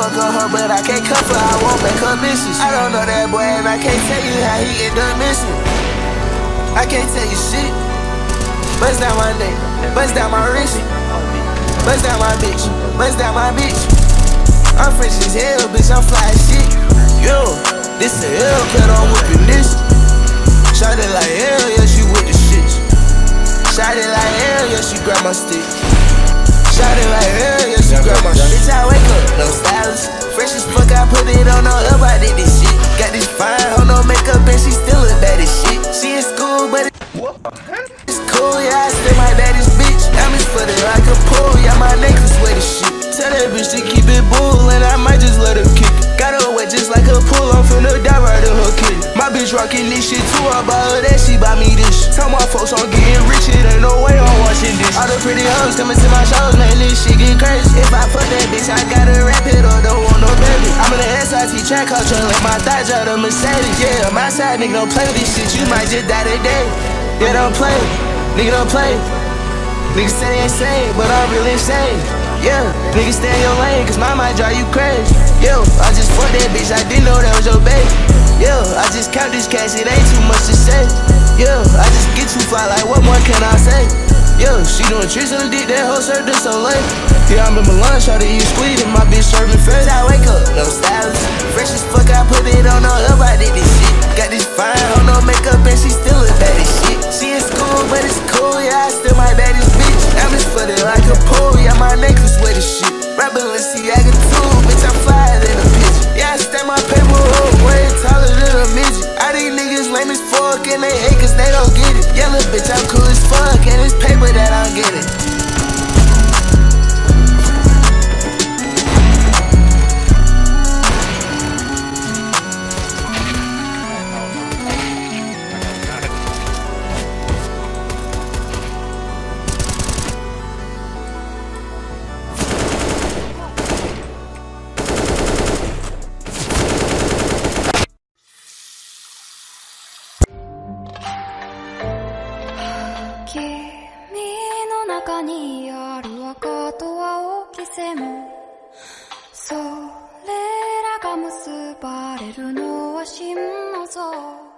fuck on her, but I can't cuff her, I won't make her misses. I don't know that boy, and I can't tell you how he end up missing. I can't tell you shit. Bust down my neck, bust down my wrist, bust down my bitch, bust down my bitch. I'm fresh as hell, bitch, I'm fly as shit. Yo, this a Hellcat, I'm whipping this. Shot it like hell, yeah, she with the shit. Shot it like hell, yeah, she grab my stick. Shot it like hell, yeah, she grab my shit. Bitch, I wake up, no stylist. Fresh as fuck, I put it on up, I did this shit. Got this fine, hoe, no makeup, and she still a bad as shit. She in school, but it's cool, yeah, I still my baddest bitch. I'm flooded like a pool, yeah, my necklace wet as shit. Tell that bitch to keep it bull, and I might just let her kick it. Got her wet just like a pool, I'm finna die right in her kid. My bitch rockin' this shit too, I buy her that, she buy me this. Tell my folks I'm getting rich, it ain't no way I'm watching this. All the pretty hoes coming to my shows, man, this shit get crazy. If I fuck that bitch, I gotta wrap it or don't want no baby. I'm in the SRT track culture, let my thighs out of Mercedes. Yeah, my side, nigga, don't play with this shit, you might just die today. Yeah, don't play, nigga, don't play. Niggas say they insane, but I'm really insane. Yeah, niggas stay in your lane, cause mine might drive you crazy. Yo, I just fucked that bitch, I didn't know that was your baby. Yo, I just count this cash, it ain't too much to say. Yo, I just get too fly, like what more can I say? Yo, she doing tricks on the dick, that hoe served her so late. Yeah, I'm in Milan, try to eat squid, and my bitch serving face. I wake up, no stylist. Fresh as fuck, I put it on up, I did this shit. Got this fine, hoe, no makeup, and she still a bad as shit. She in school, but it's cool, yeah, I still my baddest bitch. I'm flooded like a pool, yeah, my necklace wet as shit. Rapping Balenciaga too, bitch, I'm flyer than a bitch. Yeah, I stand my paper up way taller than a midget. All these niggas lame as fuck and they hate cause they don't get it. Yeah, little bitch, I'm cool as fuck and it's paper that I'm getting. 君の中にある赤と青き線、それらが結ばれるのは心の像。